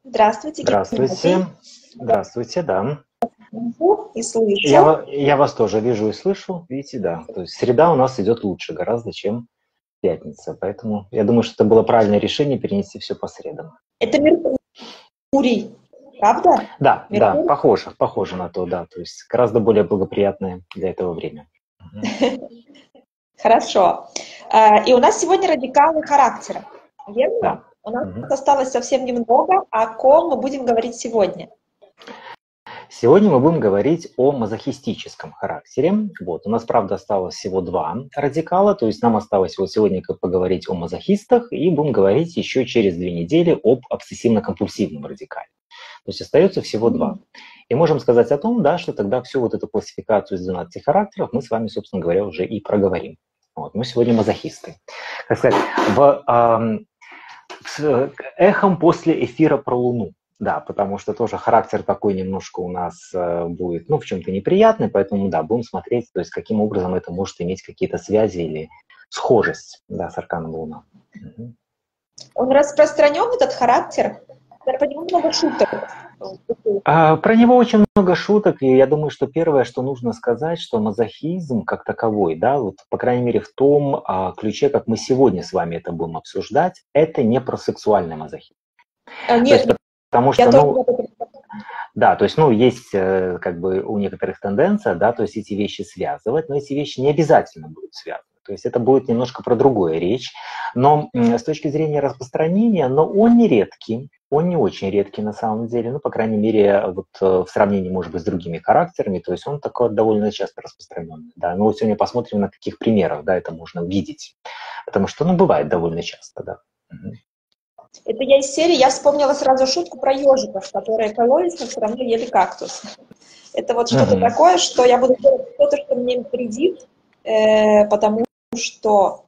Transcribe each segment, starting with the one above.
Здравствуйте, Геннадий. Здравствуйте. Здравствуйте, да. И слышу. Я вас тоже вижу и слышу. Видите, да. То есть среда у нас идет лучше гораздо, чем пятница. Поэтому я думаю, что это было правильное решение перенести все по средам. Это Меркурий, правда? Да, да, Меркурий? похоже на то, да. То есть гораздо более благоприятное для этого время. Хорошо. И у нас сегодня радикалы характера, верно? Да. У нас осталось совсем немного. О ком мы будем говорить сегодня? Сегодня мы будем говорить о мазохистическом характере. Вот. У нас, правда, осталось всего 2 радикала, то есть нам осталось вот сегодня поговорить о мазохистах, и будем говорить еще через 2 недели об обсессивно-компульсивном радикале. То есть остается всего 2. И можем сказать о том, да, что тогда всю вот эту классификацию из 12 характеров мы с вами, собственно говоря, уже и проговорим. Вот. Мы сегодня мазохисты. Как сказать, с эхом после эфира про Луну. Да, потому что тоже характер такой немножко у нас будет, в чем-то неприятный, поэтому, да, будем смотреть, то есть каким образом это может иметь какие-то связи или схожесть, да, с арканом Луна. Он распространен, этот характер? По нему много шуток. Про него очень много шуток, и я думаю, что первое, что нужно сказать, что мазохизм как таковой, да, вот, по крайней мере, в том ключе, как мы сегодня с вами это будем обсуждать, это не про сексуальный мазохизм. Нет, потому что, да, то есть, есть как бы у некоторых тенденция, да, то есть эти вещи связывать, но эти вещи не обязательно будут связаны. То есть это будет немножко про другое речь. Но с точки зрения распространения, но он не редкий, он не очень редкий на самом деле, по крайней мере, вот в сравнении, может быть, с другими характерами, то есть он такой довольно часто распространенный. Да. Но вот сегодня посмотрим, на каких примерах, да, это можно видеть. Потому что, бывает довольно часто, да. Это я из серии, я вспомнила сразу шутку про ежиков, которые кололись, но все равно ели кактус. Это вот что-то такое, что я буду делать что-то, что мне вредит, потому что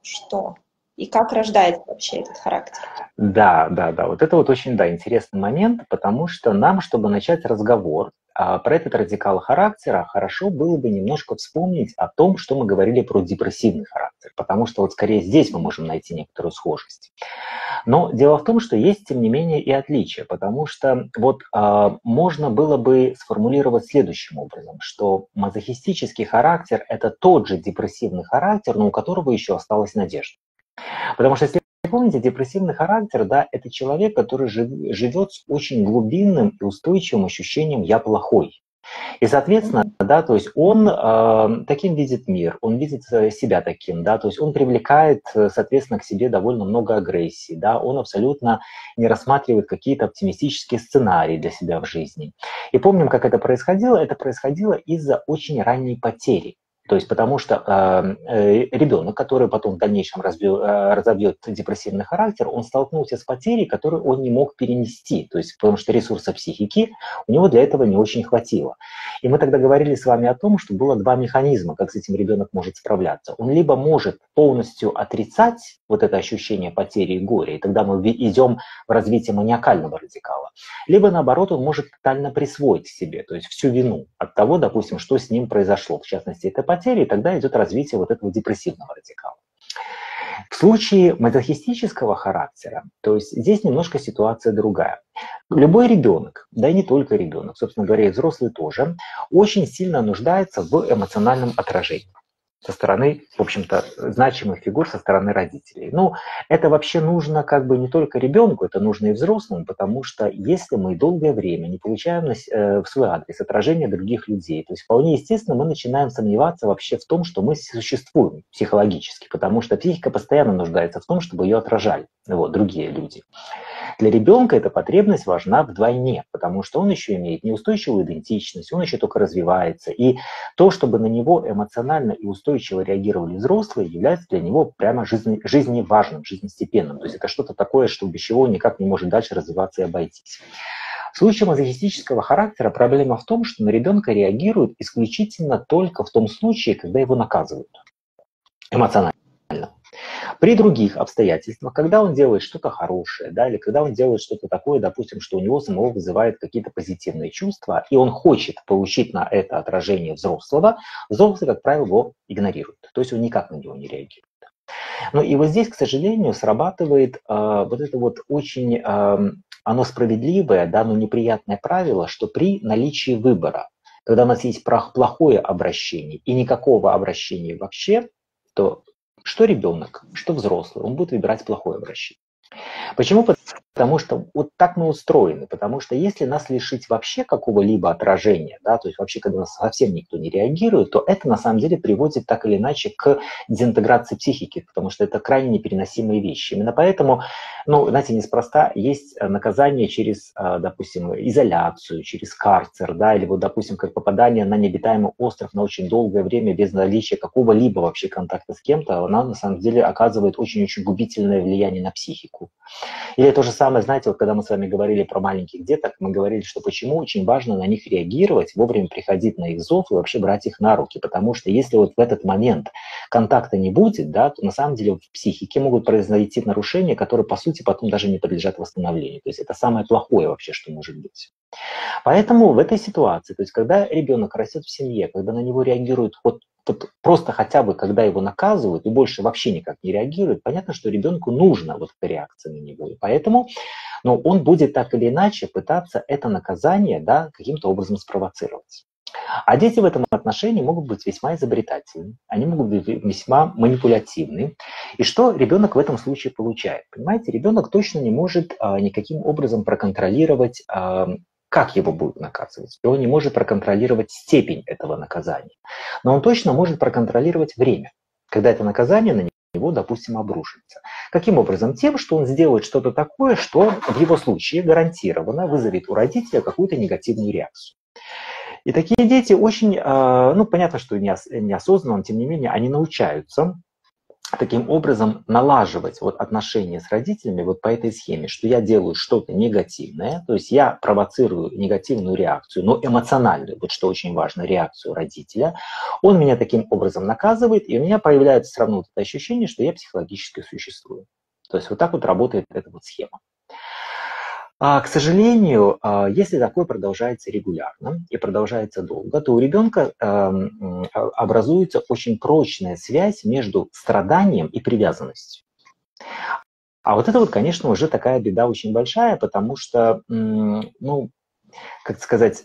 и как рождается вообще этот характер. Да, вот это вот очень, интересный момент, потому что нам, чтобы начать разговор про этот радикал характера, хорошо было бы немножко вспомнить о том, что мы говорили про депрессивный характер, потому что вот скорее здесь мы можем найти некоторую схожесть. Но дело в том, что есть, тем не менее, и отличия, потому что вот можно было бы сформулировать следующим образом, что мазохистический характер – это тот же депрессивный характер, но у которого еще осталась надежда. Потому что, если вы помните, депрессивный характер, да, это человек, который живет с очень глубинным и устойчивым ощущением «я плохой». И, соответственно, да, то есть он таким видит мир, он видит себя таким, да, то есть он привлекает, соответственно, к себе довольно много агрессии, да, он абсолютно не рассматривает какие-то оптимистические сценарии для себя в жизни. И помним, как это происходило из-за очень ранней потери. То есть потому что ребенок, который потом в дальнейшем разовьет депрессивный характер, он столкнулся с потерей, которую он не мог перенести. То есть потому что ресурса психики у него для этого не очень хватило. И мы тогда говорили с вами о том, что было 2 механизма, как с этим ребенок может справляться. Он либо может полностью отрицать вот это ощущение потери и горя, и тогда мы идем в развитие маниакального радикала. Либо, наоборот, он может тотально присвоить себе, то есть всю вину от того, допустим, что с ним произошло, в частности, это потери, и тогда идет развитие вот этого депрессивного радикала. В случае мазохистического характера, то есть здесь немножко ситуация другая. Любой ребенок, да и не только ребенок, собственно говоря, и взрослый тоже, очень сильно нуждается в эмоциональном отражении со стороны, в общем-то, значимых фигур со стороны родителей. Это вообще нужно не только ребенку, это нужно и взрослым, потому что если мы долгое время не получаем в свой адрес отражения других людей, то есть вполне естественно мы начинаем сомневаться вообще в том, что мы существуем психологически, потому что психика постоянно нуждается в том, чтобы ее отражали другие люди. Для ребенка эта потребность важна вдвойне, потому что он еще имеет неустойчивую идентичность, он еще только развивается. И то, чтобы на него эмоционально и устойчиво реагировали взрослые, является для него прямо жизневажным, жизнестепенным. То есть это что-то такое, что без чего он никак не может дальше развиваться и обойтись. В случае мазохистического характера проблема в том, что на ребенка реагируют исключительно только в том случае, когда его наказывают эмоционально. При других обстоятельствах, когда он делает что-то хорошее, да, или когда он делает что-то такое, допустим, что у него самого вызывает какие-то позитивные чувства, и он хочет получить на это отражение взрослого, взрослый, как правило, его игнорирует. То есть он никак на него не реагирует. И вот здесь, к сожалению, срабатывает вот это вот очень оно справедливое, да, но неприятное правило, что при наличии выбора, когда у нас есть плохое обращение и никакого обращения вообще, то что ребенок, что взрослый, он будет выбирать плохое обращение. Почему? Потому что вот так мы устроены. Потому что если нас лишить вообще какого-либо отражения, да, то есть вообще, когда нас совсем никто не реагирует, то это на самом деле приводит так или иначе к дезинтеграции психики, потому что это крайне непереносимые вещи. Именно поэтому, ну, знаете, неспроста есть наказание через, допустим, изоляцию, через карцер, да, или вот, допустим, как попадание на необитаемый остров на очень долгое время без наличия какого-либо вообще контакта с кем-то, она на самом деле оказывает очень-очень губительное влияние на психику. Или то же самое, знаете, вот когда мы с вами говорили про маленьких деток, мы говорили, что почему очень важно на них реагировать, вовремя приходить на их зов и вообще брать их на руки, потому что если вот в этот момент контакта не будет, да, то на самом деле в психике могут произойти нарушения, которые, по сути, потом даже не подлежат восстановлению. То есть это самое плохое вообще, что может быть. Поэтому в этой ситуации, то есть когда ребенок растет в семье, когда на него реагируют вот просто хотя бы, когда его наказывают, и больше вообще никак не реагирует, понятно, что ребенку нужна вот эта реакция на него. И поэтому он будет так или иначе пытаться это наказание, да, каким-то образом спровоцировать. А дети в этом отношении могут быть весьма изобретательны, они могут быть весьма манипулятивны. И что ребенок в этом случае получает? Понимаете, ребенок точно не может никаким образом проконтролировать, как его будут наказывать. И он не может проконтролировать степень этого наказания. Но он точно может проконтролировать время, когда это наказание на него, допустим, обрушится. Каким образом? Тем, что он сделает что-то такое, что в его случае гарантированно вызовет у родителя какую-то негативную реакцию. И такие дети очень, ну, понятно, что неосознанно, тем не менее, они научаются таким образом налаживать вот отношения с родителями вот по этой схеме, что я делаю что-то негативное, то есть я провоцирую негативную реакцию, но эмоциональную, вот что очень важно, реакцию родителя, он меня таким образом наказывает, и у меня появляется все равно вот это ощущение, что я психологически существую. То есть вот так вот работает эта вот схема. К сожалению, если такое продолжается регулярно и продолжается долго, то у ребенка образуется очень прочная связь между страданием и привязанностью. А вот это вот, конечно, уже такая беда очень большая, потому что, ну, как сказать,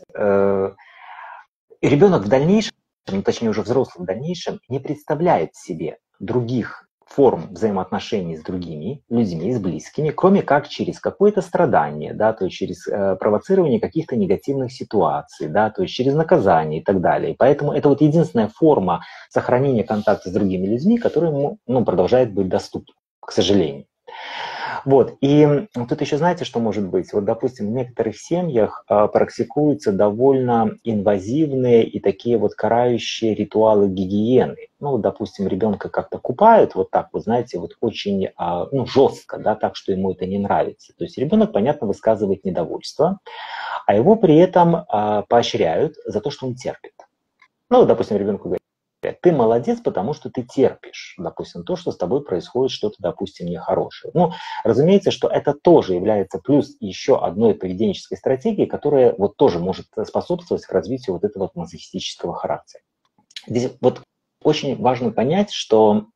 ребенок в дальнейшем, точнее уже взрослый в дальнейшем, не представляет себе других форм взаимоотношений с другими людьми, с близкими, кроме как через какое-то страдание, да, то есть через провоцирование каких-то негативных ситуаций, да, то есть через наказание и так далее. И поэтому это вот единственная форма сохранения контакта с другими людьми, которая ему, продолжает быть доступна, к сожалению. Вот. И тут еще знаете, что может быть? Вот, допустим, в некоторых семьях практикуются довольно инвазивные и такие вот карающие ритуалы гигиены. Ну, допустим, ребенка как-то купают вот так, вот знаете, вот очень жестко, да, так, что ему это не нравится. То есть ребенок, понятно, высказывает недовольство, а его при этом поощряют за то, что он терпит. Ну, допустим, ребенку говорят: ты молодец, потому что ты терпишь, допустим, то, что с тобой происходит что-то, допустим, нехорошее. Ну, разумеется, что это тоже является плюс еще одной поведенческой стратегией, которая вот тоже может способствовать развитию вот этого мазохистического характера. Здесь вот очень важно понять, что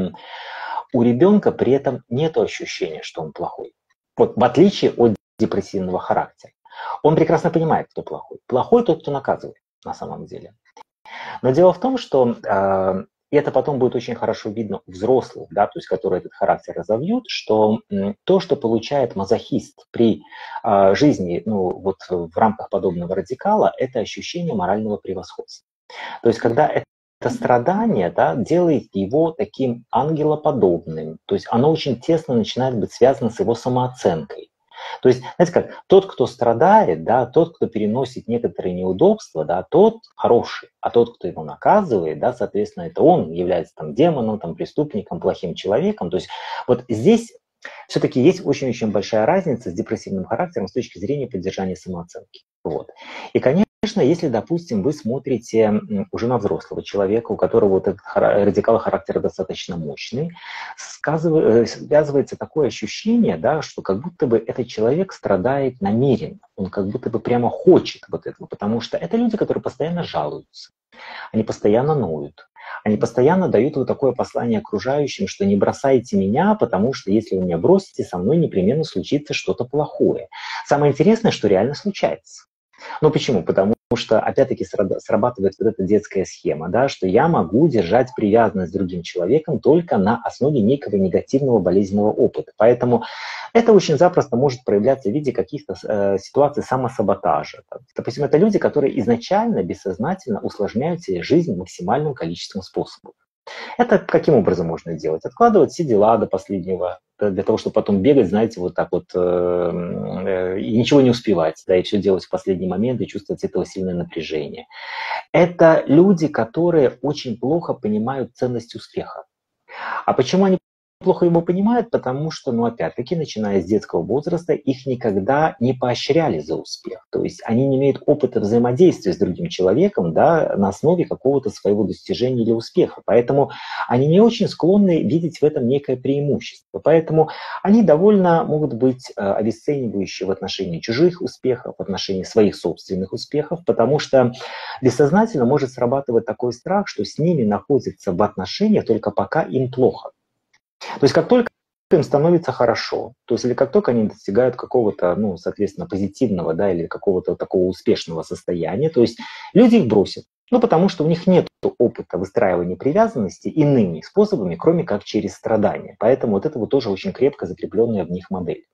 у ребенка при этом нет ощущения, что он плохой. Вот в отличие от депрессивного характера. Он прекрасно понимает, кто плохой. Плохой тот, кто наказывает на самом деле. Но дело в том, что и это потом будет очень хорошо видно у взрослых, да, то есть которые этот характер разовьют, что то, что получает мазохист при жизни, вот в рамках подобного радикала, это ощущение морального превосходства. То есть когда это страдание, да, делает его таким ангелоподобным, то есть оно очень тесно начинает быть связано с его самооценкой. То есть, знаете как, тот, кто страдает, да, тот, кто переносит некоторые неудобства, да, тот хороший, а тот, кто его наказывает, да, соответственно, это он является там демоном, там, преступником, плохим человеком. То есть вот здесь все-таки есть очень-очень большая разница с депрессивным характером с точки зрения поддержания самооценки. Вот. И, конечно, если, допустим, вы смотрите уже на взрослого человека, у которого вот этот радикал характера достаточно мощный, связывается такое ощущение, да, что как будто бы этот человек страдает намеренно, он как будто бы прямо хочет вот этого, потому что это люди, которые постоянно жалуются, они постоянно ноют, Они постоянно дают вот такое послание окружающим, что не бросайте меня, потому что если вы меня бросите, со мной непременно случится что-то плохое. Самое интересное, что реально случается. Ну почему? Потому что, опять-таки, срабатывает вот эта детская схема, да, что я могу держать привязанность с другим человеком только на основе некого негативного болезненного опыта. Поэтому это очень запросто может проявляться в виде каких-то ситуаций самосаботажа. Допустим, это люди, которые изначально бессознательно усложняют себе жизнь максимальным количеством способов. Это каким образом можно делать? Откладывать все дела до последнего, для того, чтобы потом бегать, знаете, вот так вот, и ничего не успевать, да, и все делать в последний момент, и чувствовать от этого сильное напряжение. Это люди, которые очень плохо понимают ценность успеха. А почему они плохо его понимают? Потому что, ну, опять-таки, начиная с детского возраста, их никогда не поощряли за успех. То есть они не имеют опыта взаимодействия с другим человеком, да, на основе какого-то своего достижения или успеха. Поэтому они не очень склонны видеть в этом некое преимущество. Поэтому они довольно могут быть обесценивающие в отношении чужих успехов, в отношении своих собственных успехов, потому что бессознательно может срабатывать такой страх, что с ними находятся в отношениях только пока им плохо. То есть как только им становится хорошо, то есть или как только они достигают какого-то, ну, соответственно, позитивного, да, или какого-то такого успешного состояния, то есть люди их бросят. Ну, потому что у них нет опыта выстраивания привязанности иными способами, кроме как через страдания. Поэтому вот это вот тоже очень крепко закрепленная в них модель.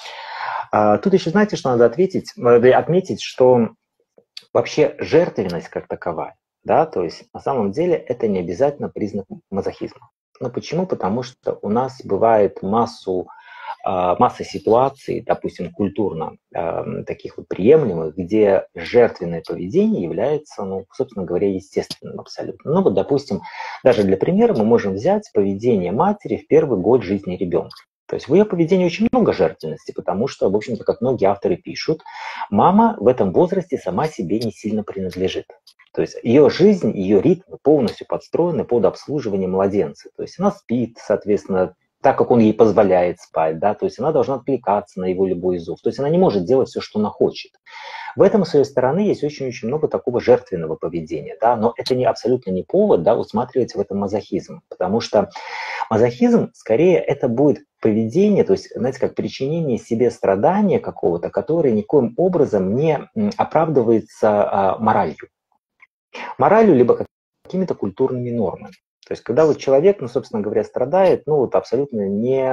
Тут еще, знаете, что надо отметить, что вообще жертвенность как таковая, да, то есть на самом деле это не обязательно признак мазохизма. Ну почему? Потому что у нас бывает масса ситуаций, допустим, культурно таких вот приемлемых, где жертвенное поведение является, ну, собственно говоря, естественным абсолютно. Ну вот, допустим, даже для примера мы можем взять поведение матери в первый год жизни ребенка. То есть в ее поведении очень много жертвенности, потому что, в общем-то, как многие авторы пишут, мама в этом возрасте сама себе не сильно принадлежит. То есть ее жизнь, ее ритмы полностью подстроены под обслуживание младенца. То есть она спит, соответственно, так, как он ей позволяет спать, да, то есть она должна откликаться на его любой зов. То есть она не может делать все, что она хочет. В этом, с своей стороны, есть очень-очень много такого жертвенного поведения, да, но это абсолютно не повод, да, усматривать в этом мазохизм, потому что мазохизм, скорее, это будет поведение, то есть, знаете, как причинение себе страдания какого-то, которое никоим образом не оправдывается моралью. Моралью, либо какими-то культурными нормами. То есть, когда вот человек, ну, собственно говоря, страдает, ну, вот абсолютно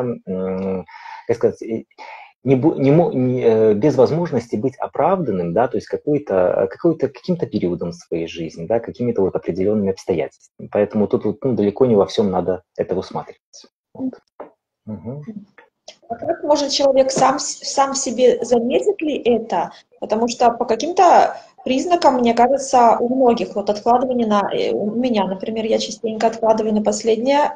как сказать, без возможности быть оправданным, да, то есть каким-то периодом своей жизни, да, какими-то вот определенными обстоятельствами. Поэтому тут вот, ну, далеко не во всем надо это усматривать. Вот. Угу. А как может человек сам себе заметит ли это? Потому что по каким-то признакам, мне кажется, у многих вот откладывание у меня, например, я частенько откладываю на последнее,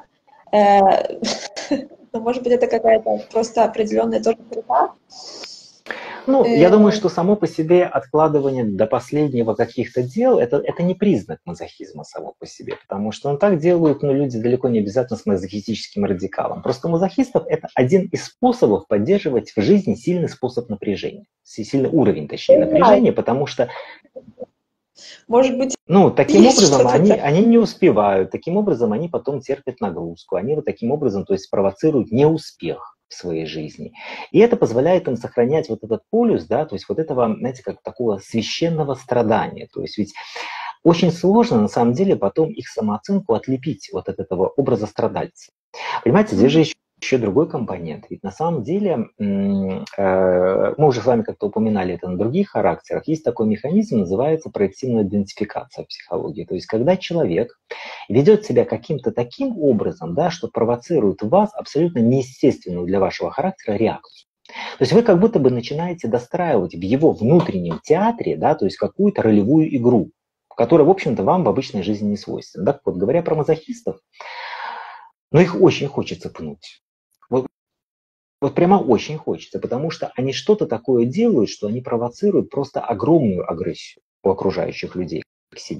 но может быть это какая-то просто определенная тоже черта. Ну, я думаю, что само по себе откладывание до последнего каких-то дел, это не признак мазохизма само по себе, потому что так делают, ну, люди далеко не обязательно с мазохистическим радикалом. Просто мазохистов это один из способов поддерживать в жизни сильный способ напряжения, сильный уровень, точнее, напряжения, потому что, может быть, ну, таким образом они не успевают, таким образом они потом терпят нагрузку, они вот таким образом, то есть провоцируют неуспех в своей жизни. И это позволяет им сохранять вот этот полюс, да, то есть вот этого, знаете, как такого священного страдания. То есть ведь очень сложно, на самом деле, потом их самооценку отлепить вот от этого образа страдальца. Понимаете, здесь же еще другой компонент. Ведь на самом деле, мы уже с вами как-то упоминали это на других характерах, есть такой механизм, называется проективная идентификация в психологии. То есть когда человек ведет себя каким-то таким образом, да, что провоцирует в вас абсолютно неестественную для вашего характера реакцию. То есть вы как будто бы начинаете достраивать в его внутреннем театре, да, то есть какую-то ролевую игру, которая, в общем-то, вам в обычной жизни не свойственна. Так вот, говоря про мазохистов, но их очень хочется пнуть. Вот прямо очень хочется, потому что они что-то такое делают, что они провоцируют просто огромную агрессию у окружающих людей к себе.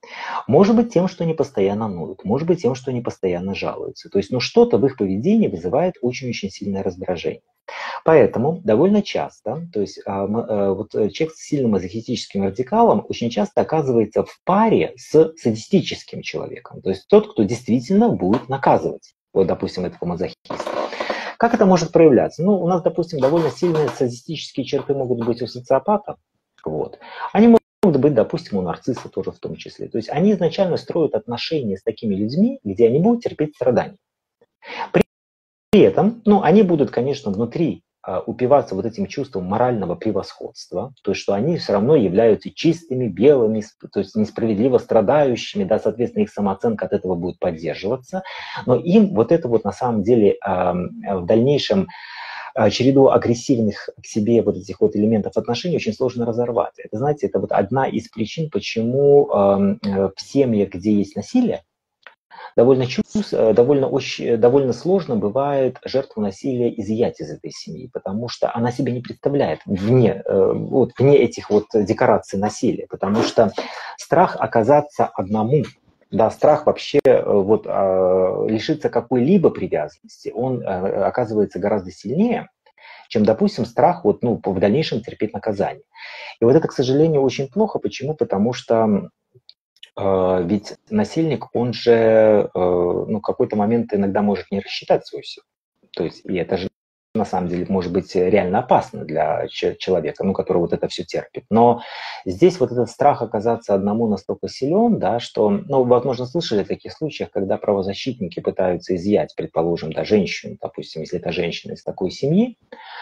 Может быть тем, что они постоянно ноют, может быть тем, что они постоянно жалуются. То есть, ну, что-то в их поведении вызывает очень-очень сильное раздражение. Поэтому довольно часто, то есть вот человек с сильным мазохистическим радикалом очень часто оказывается в паре с садистическим человеком, то есть тот, кто действительно будет наказывать, вот, допустим, этого мазохиста. Как это может проявляться? Ну, у нас, допустим, довольно сильные садистические черты могут быть у социопата, вот. Они могут быть, допустим, у нарцисса тоже в том числе. То есть они изначально строят отношения с такими людьми, где они будут терпеть страдания. При этом, ну, они будут, конечно, внутри упиваться вот этим чувством морального превосходства, то есть что они все равно являются чистыми, белыми, то есть несправедливо страдающими, да, соответственно, их самооценка от этого будет поддерживаться, но им вот это вот на самом деле в дальнейшем череду агрессивных к себе вот этих вот элементов отношений очень сложно разорвать. Это, знаете, это вот одна из причин, почему в семьях, где есть насилие, довольно сложно бывает жертву насилия изъять из этой семьи, потому что она себе не представляет вне этих вот декораций насилия, потому что страх оказаться одному, да, страх вообще лишиться какой-либо привязанности, он оказывается гораздо сильнее, чем, допустим, страх в дальнейшем терпеть наказание. И вот это, к сожалению, очень плохо. Почему? Потому что ведь насильник, он же в какой-то момент иногда может не рассчитать свою силу. То есть, и это же на самом деле может быть реально опасно для человека, который вот это все терпит. Но здесь вот этот страх оказаться одному настолько силен, да, что, возможно, слышали о таких случаях, когда правозащитники пытаются изъять, предположим, да, женщину, допустим, если это женщина из такой семьи,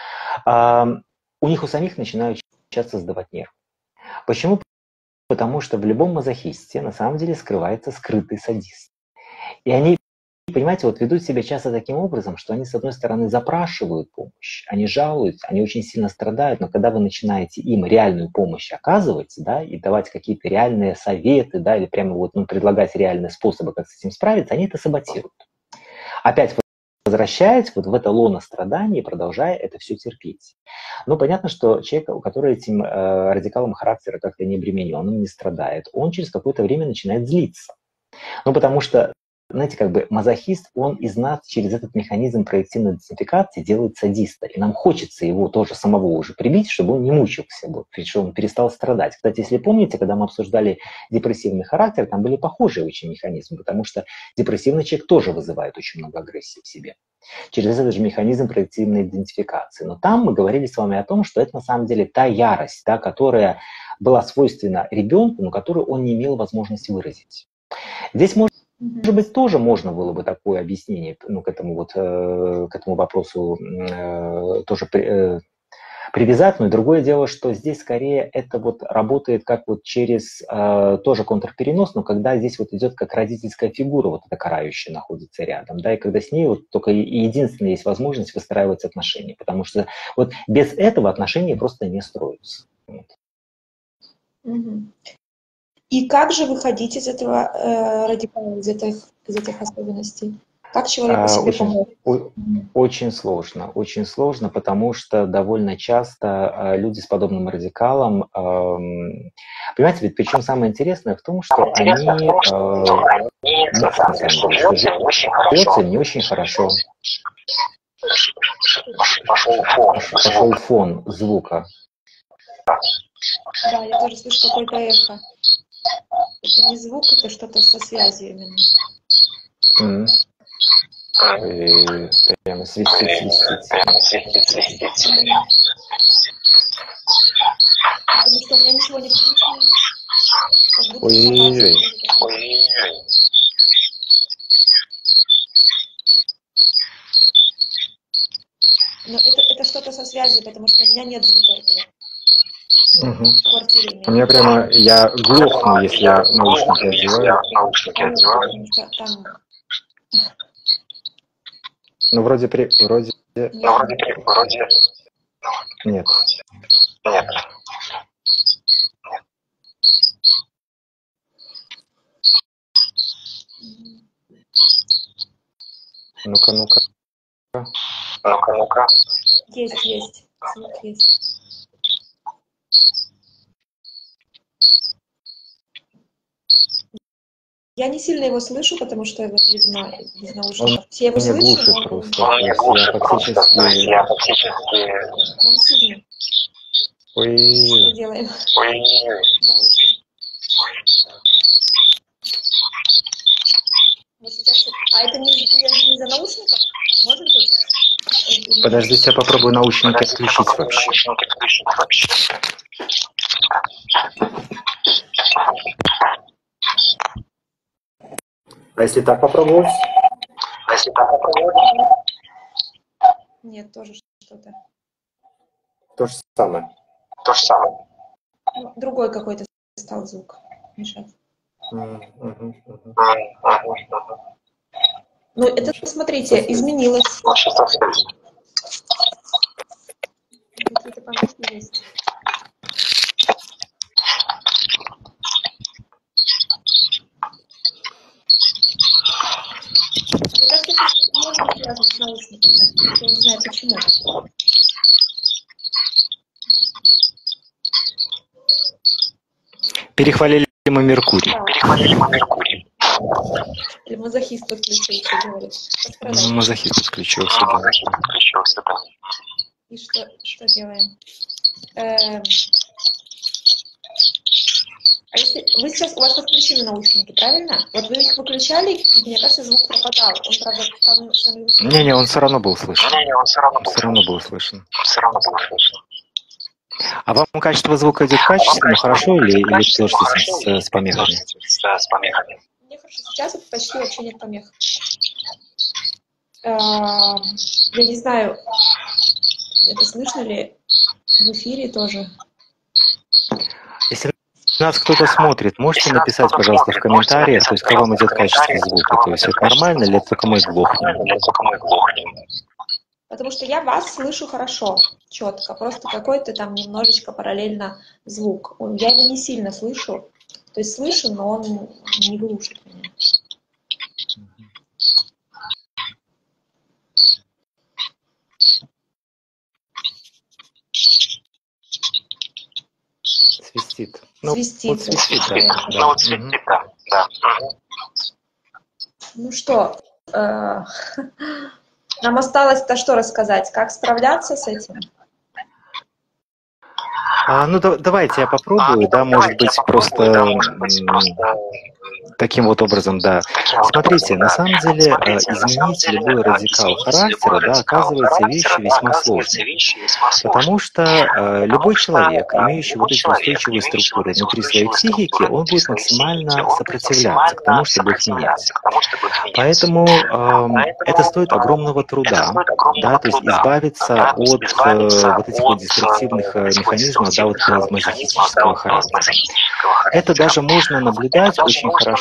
у них у самих начинают часто сдавать нервы. Почему? Потому что в любом мазохисте на самом деле скрывается скрытый садист. И они, понимаете, вот ведут себя часто таким образом, что они, с одной стороны, запрашивают помощь, они жалуются, они очень сильно страдают, но когда вы начинаете им реальную помощь оказывать, да, и давать какие-то реальные советы, да, или прямо предлагать реальные способы, как с этим справиться, они это саботируют. Опять возвращаясь в это лоно страданий, продолжая это все терпеть. Понятно, что человек, который этим радикалом характера как-то не обременен, он не страдает, он через какое-то время начинает злиться. Потому что, знаете, мазохист, он из нас через этот механизм проективной идентификации делает садиста. И нам хочется его тоже самого уже прибить, чтобы он не мучился, чтобы он перестал страдать. Кстати, если помните, когда мы обсуждали депрессивный характер, там были похожие очень механизмы, потому что депрессивный человек тоже вызывает очень много агрессии в себе через этот же механизм проективной идентификации. Но там мы говорили с вами о том, что это на самом деле та ярость, да, которая была свойственна ребенку, но которую он не имел возможности выразить. Здесь может быть, тоже можно было бы такое объяснение к этому вопросу тоже привязать, но и другое дело, что здесь скорее это работает как через тоже контрперенос, но когда здесь идет как родительская фигура, эта карающая находится рядом, да, и когда с ней только единственная есть возможность выстраивать отношения, потому что без этого отношения просто не строятся. И как же выходить из этого радикала, из этих особенностей? Как человеку себе помочь? Очень сложно, потому что довольно часто люди с подобным радикалом, понимаете, ведь причем самое интересное в том, что они живется не очень хорошо. Пошел фон звука. Да, я тоже слышу какое-то эхо. Это не звук, это что-то со связью именно. Прямо свистит. Потому что у меня ничего не включено. Ой-ой-ой. Но это что-то со связью, потому что у меня нет звука этого. В квартире У меня прямо, я глохну, если я наушники одеваю. Вроде. Нет. Ну-ка. Есть. Звук есть. Я не сильно его слышу, потому что я вот без наушников. Он Я его меня слышу, глушит но просто. Он То меня есть глушит я просто, то есть фактически... я фактически... он сильный. Что Ой, делаем? Ой, Вот сейчас... А это не из-за наушников? Может быть? Или нет? подождите, я попробую наушники подождите, я отключить попробую вообще. наушники включить вообще. А если так попробовать? А если так попробовать? Нет, тоже что-то. То же самое. То же самое. Ну, другой какой-то стал звук мешать. Ну, это, смотрите, изменилось. Вообще так сказать. Какие-то помехи есть. Мне кажется, это может быть связано с наушниками. Я не знаю, почему. Перехвалили мы Меркурий. Да. Перехвалили мы Меркурий. Или мазохист подключился, говорит. Ну, мазохист подключился, да. Мазохист подключился, да. И что делаем? А если вы сейчас, у вас подключены наушники, правильно? Вот вы их выключали, и мне кажется, звук пропадал. Он, правда, становился... Не-не, он все равно был слышен. Не, он все равно был Все равно был слышен. Все равно был слышен. А вам качество звука идет качественно, хорошо или тоже с помехами? С помехами. Мне хорошо, сейчас это почти вообще нет помех. Я не знаю, это слышно ли в эфире тоже. Если нас кто-то смотрит, можете написать, пожалуйста, в комментариях, то есть как вам идет качество звука, то есть это нормально или это только мы глохнем? Потому что я вас слышу хорошо, четко, просто какой-то там немножечко параллельно звук. Я его не сильно слышу, то есть слышу, но он не глушит меня. Свистит. Ну, Свистит. вот свистит, да. Ну, вот свистит, да. Ну что, нам осталось-то что рассказать? Как справляться с этим? Ну, давайте я попробую, да, может быть, просто таким вот образом, да. Смотрите, на самом деле, изменить любой радикал характера, да, оказывается, вещью весьма сложной. Потому что любой человек, имеющий вот эти устойчивые структуры внутри своей психики, он будет максимально сопротивляться к тому, чтобы их менять. Поэтому это стоит огромного труда, да, то есть избавиться от вот этих вот деструктивных механизмов, да, вот мазохистического характера. Это даже можно наблюдать очень хорошо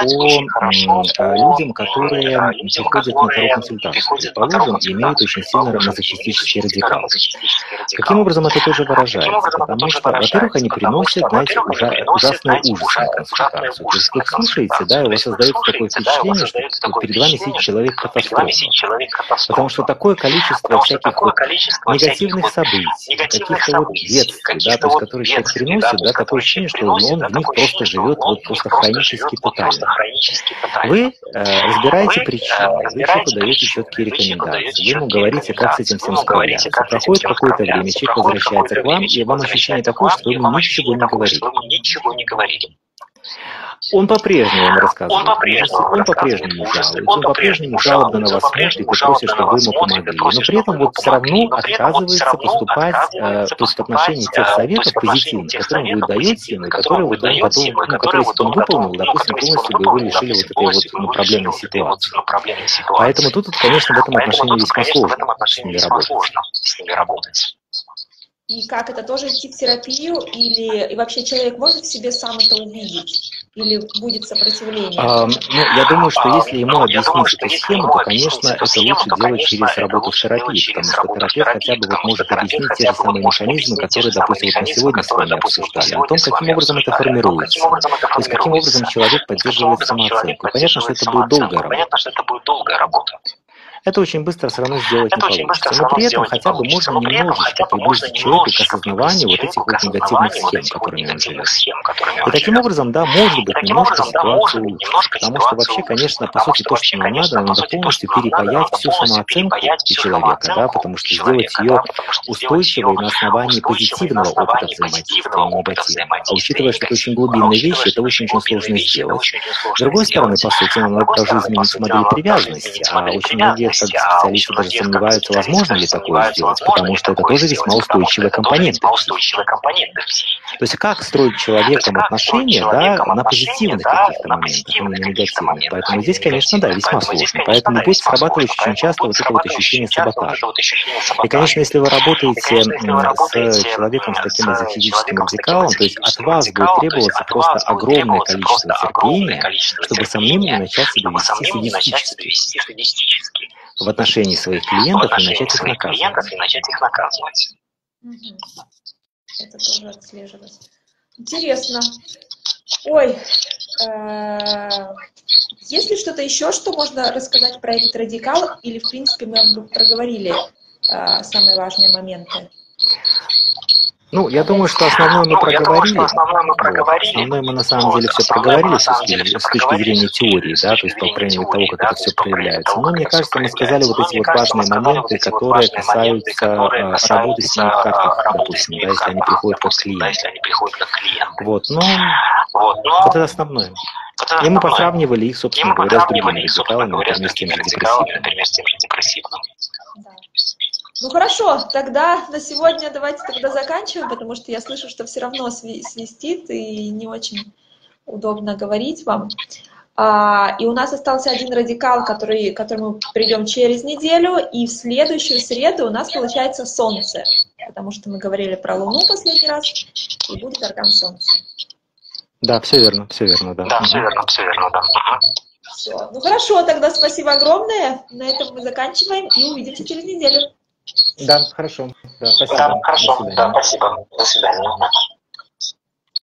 по людям, которые приходят на таро-консультацию, предположим, и имеют очень сильно мазохистический радикал. Каким образом это тоже выражается? Потому что, во-первых, они приносят, знаете, ужасные ужасы на консультацию. То есть вы слушаете, да, и у вас создается такое впечатление, что перед вами сидит человек-катастрофа. Потому что такое количество всяких вот негативных событий, каких-то вот бедствий, да, то есть которые человек приносит, да, такое ощущение, что он в них просто живет вот просто хронически тотально. Вы разбираете причины, вы человеку даете четкие рекомендации, вы ему говорите, как с этим всем справляться. Проходит какое-то время, человек возвращается к вам, и вам ощущение такое, что вы ему ничего не говорили. Он по-прежнему вам рассказывает, он по-прежнему жалуется, он по-прежнему жалобно на вас смотрит и просит, чтобы вы ему помогли. Но при этом вот все равно отказывается поступать то есть в отношении тех советов позитивных, которые вы даете ему, которые вот он потом, которые если бы он выполнил, допустим, полностью бы его лишили вот этой вот проблемной ситуации. Поэтому тут, конечно, в этом отношении весьма сложно с ними работать. И как это, тоже идти в терапию, или и вообще человек может в себе сам это увидеть? Или будет сопротивление? Ну, я думаю, что если ему объяснить эту схему, то, конечно, это лучше делать через работу в терапии, потому что терапевт хотя бы вот может объяснить те же самые механизмы, которые, допустим, вот мы сегодня с вами обсуждали, о том, каким образом это формируется, то есть каким образом человек поддерживает самооценку. Понятно, что это будет долгая работа. это очень быстро все равно сделать не получится. Но при этом хотя бы можно немножечко приблизить человека к осознаванию вот этих вот негативных схем, которыми он живет. И таким образом, да, может быть, немножко ситуацию улучшить. Потому что вообще, конечно, по сути, то, что нам надо полностью перепаять всю самооценку человека, да, потому что сделать ее устойчивой на основании позитивного опыта взаимодействия, а не негативного. А учитывая, что это очень глубинные вещи, это очень-очень сложно сделать. С другой стороны, по сути, нам надо тоже изменить модель привязанности, а очень многие специалисты даже сомневаются, возможно ли такое сделать, потому что это тоже весьма устойчивые компоненты. То есть как строить человеком отношения, да, на позитивных каких-то моментах, а не на негативных. Поэтому здесь, конечно, да, весьма сложно. Поэтому будет срабатывать очень часто вот это вот ощущение саботажа. И, конечно, если вы работаете с человеком с таким эзотерическим радикалом, то есть от вас будет требоваться просто огромное количество терпения, чтобы самим не начать себя вести садистически в отношении своих клиентов и начать их наказывать. Это тоже отслеживать. Интересно. Ой, есть ли что-то еще, что можно рассказать про этот радикал? Или, в принципе, мы проговорили самые важные моменты? Ну, я думаю, что основное мы проговорили. Основное мы на самом деле все проговорили с точки зрения теории, да, то есть по крайней мере того, как это все проявляется. Но мне кажется, мы сказали вот эти вот важные моменты, которые касаются работы с ними в картах, допустим, да, если они приходят как клиенты. Вот, но вот это основное. И мы посравнивали их, собственно говоря, с другими радикалами, например, с тем же депрессивным. Ну хорошо, тогда на сегодня давайте тогда заканчиваем, потому что я слышу, что все равно свистит и не очень удобно говорить вам. И у нас остался один радикал, к которому мы придем через неделю, и в следующую среду у нас получается Солнце, потому что мы говорили про Луну последний раз, и будет аркан Солнца. Да, все верно, да. Да, все верно, да. Все. Ну хорошо, тогда спасибо огромное. На этом мы заканчиваем и увидимся через неделю. Да, хорошо. Да, спасибо. Да, хорошо. Да, спасибо. До свидания.